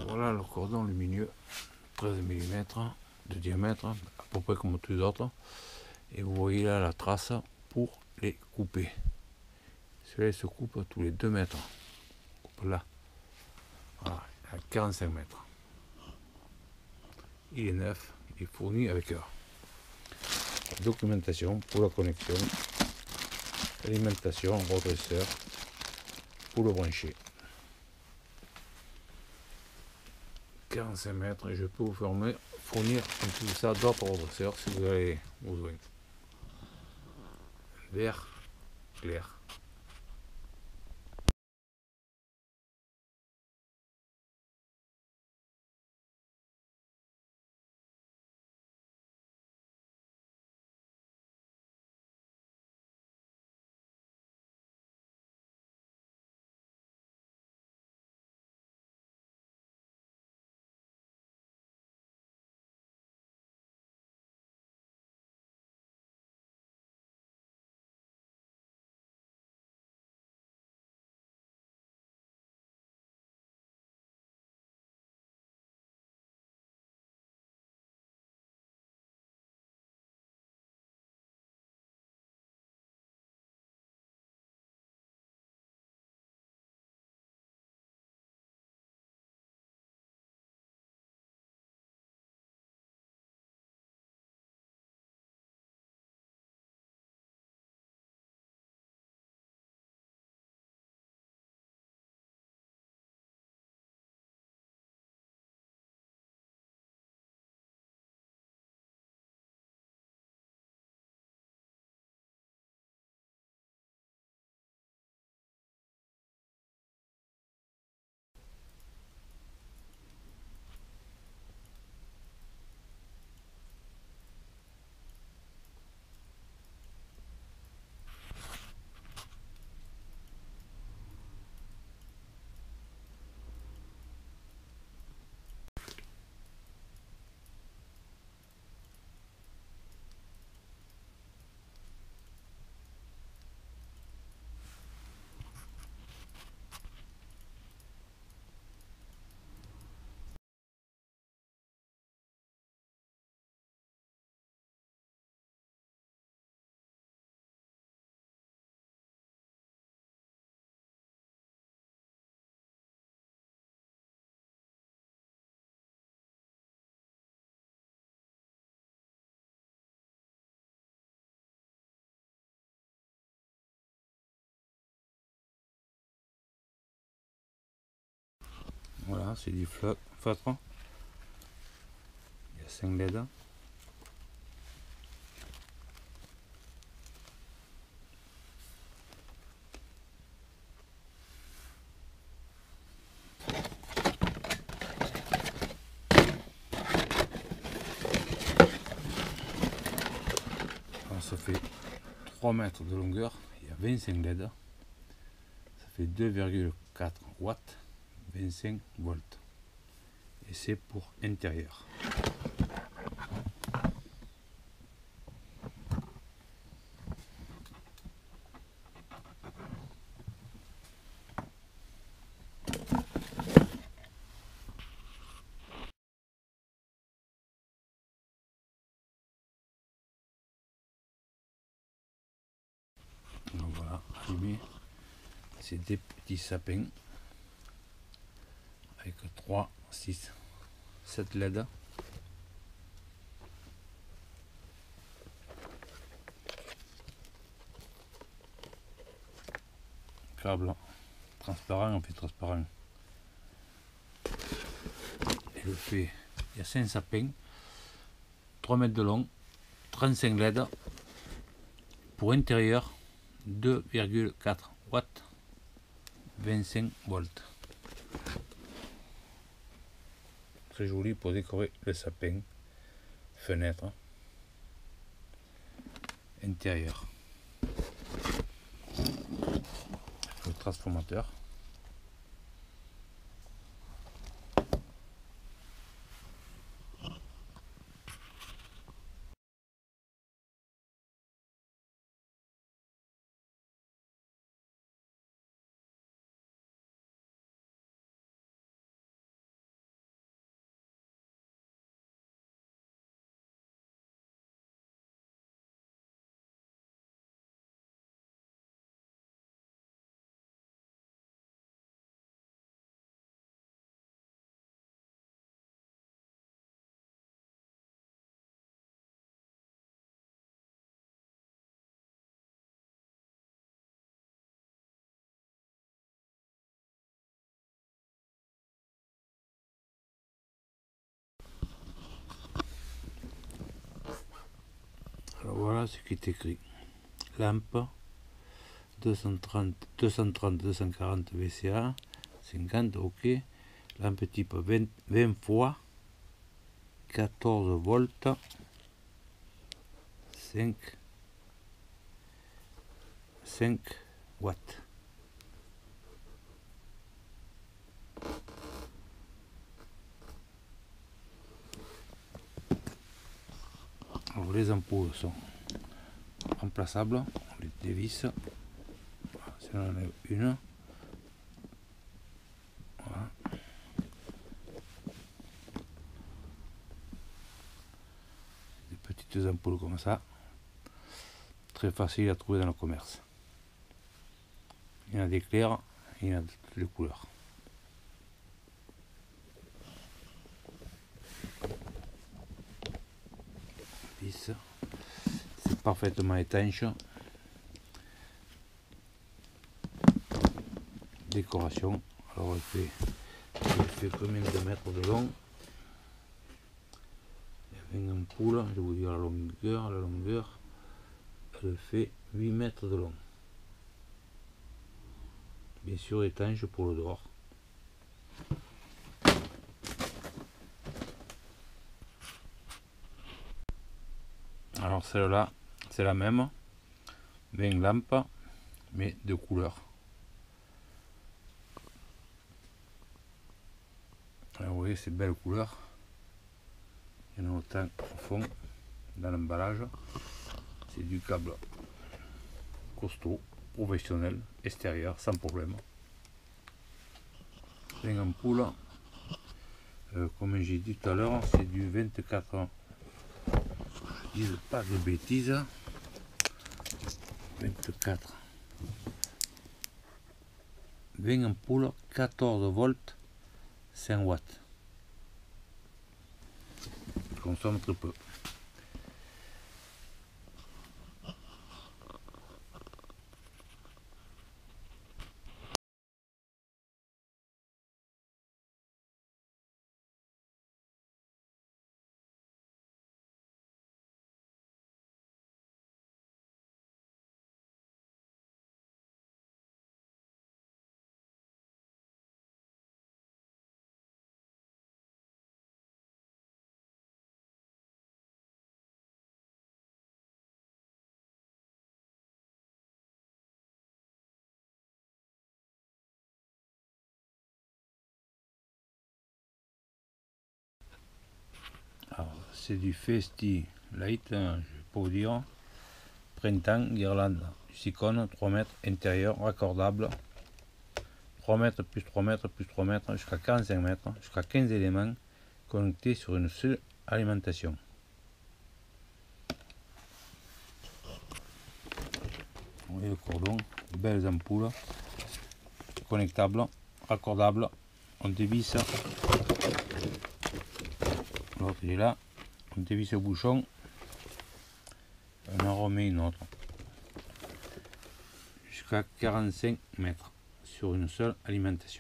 Voilà le cordon lumineux, 13 mm de diamètre, à peu près comme tous les autres. Et vous voyez là la trace pour les couper. Celui-là se coupe tous les 2 mètres. Coupe là. Voilà, à 45 mètres. Il est neuf, il est fourni avec heure. Documentation pour la connexion. Alimentation, redresseur pour le brancher. 45 mètres et je peux vous fournir tout ça d'autres redresseurs si vous avez besoin. Vert, clair. Voilà, c'est du feutre. Il y a 5 LED. Alors, ça fait 3 mètres de longueur, il y a 25 LED. Ça fait 2,4 watts, 25 volts. Et c'est pour intérieur. Donc voilà, allumé. C'est des petits sapins avec 3, 6, 7 LED. Câble transparent, on fait transparent. Et le fait, il y a 5 sapins, 3 mètres de long, 35 LED. Pour intérieur, 2,4 watts, 25 volts. Très joli pour décorer le sapin. Fenêtre. Intérieur. Le transformateur. Voilà ce qui est écrit. Lampe 230 240 VCA 50, ok. Lampe type 20 fois 14 volts 5 watts. Alors, les ampoules sont remplaçables, on les dévisse. Si on enlève une, voilà. Des petites ampoules comme ça, très facile à trouver dans le commerce. Il y en a des clairs, il y en a de toutes les couleurs. C'est parfaitement étanche. Décoration. Alors elle fait combien de mètres de long? Il y a 20 ampoules, je vais vous dire la longueur, elle fait 8 mètres de long. Bien sûr étanche pour le dehors. Alors celle-là, c'est la même, 20 lampes, mais de couleur. Alors, vous voyez ces belles couleurs, il y en a autant au fond, dans l'emballage. C'est du câble costaud, professionnel, extérieur, sans problème. 20 ampoules, comme j'ai dit tout à l'heure, c'est du 24, je dis pas de bêtises, 24, 20 ampoules, 14 volts, 5 watts. Je consomme très peu. C'est du Festi Light, je vais pas vous dire. Printemps, guirlande, Sicone, 3 mètres, intérieur, raccordable. 3 mètres plus 3 mètres plus 3 mètres jusqu'à 45 mètres, jusqu'à 15 éléments connectés sur une seule alimentation. Vous voyez le cordon, belles ampoules, connectables, raccordables. On dévisse, l'autre il est là, on dévisse le bouchon, on en remet une autre, jusqu'à 45 mètres sur une seule alimentation.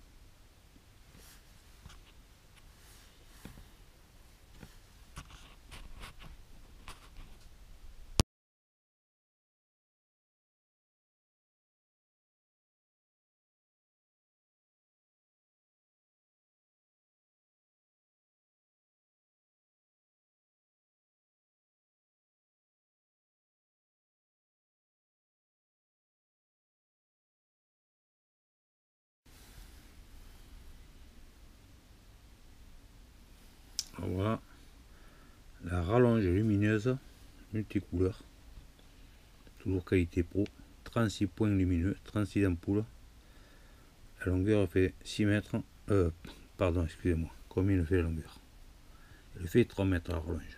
Voilà la rallonge lumineuse multicouleur, toujours qualité pro, 36 points lumineux, 36 ampoules. La longueur fait 6 mètres, pardon, excusez-moi, combien il fait la longueur? Elle fait 3 mètres la rallonge.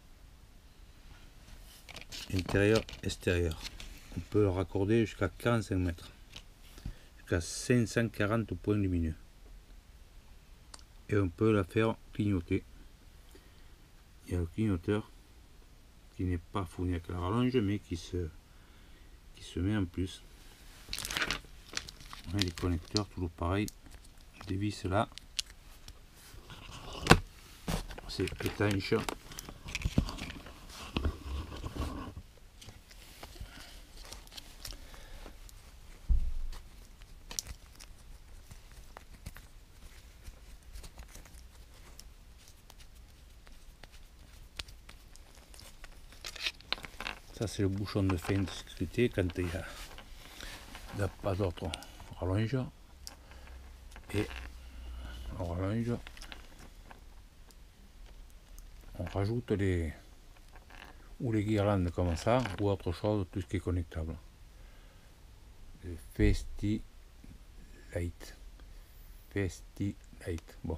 Intérieur, extérieur, on peut le raccorder jusqu'à 45 mètres, jusqu'à 540 points lumineux. Et on peut la faire clignoter. Il y a le clignoteur qui n'est pas fourni avec la rallonge, mais qui se met en plus. On a les connecteurs, toujours pareil. On dévisse là. C'est étanche. Ça c'est le bouchon de fin de sécurité quand il n'y a pas d'autre rallonge. Et on rallonge, on rajoute les guirlandes comme ça ou autre chose, tout ce qui est connectable. Le Festi Light. Bon.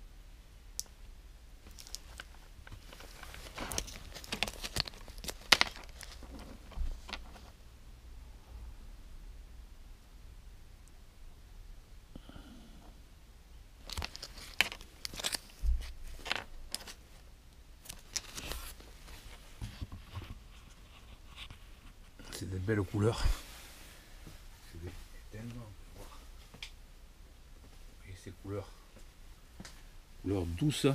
C'est des belles couleurs. Je vais éteindre, on peut voir. Et ces couleurs douces.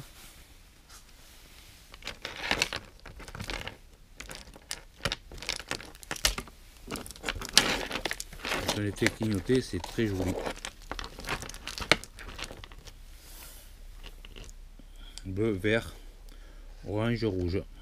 Quand on était clignoté, c'est très joli. Bleu, vert, orange, rouge.